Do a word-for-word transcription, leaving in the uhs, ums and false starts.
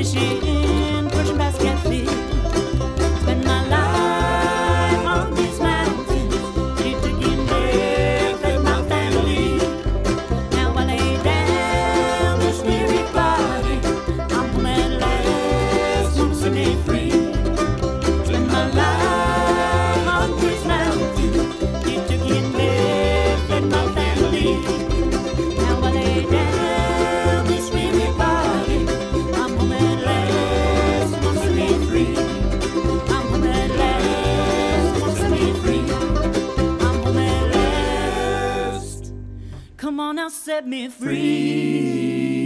fishing, pushing basket feet. Spend my life on these mountains, she took in there, fed my family. Now I lay down this weary body, I'm home at last, gonna set me free. Spend my life on these mountains, she took in there, fed my family. Now I lay down this weary body, I'm home at last, gonna set me free. I'm home at last, gonna set me free. I'm home at last. Come on now, set me free.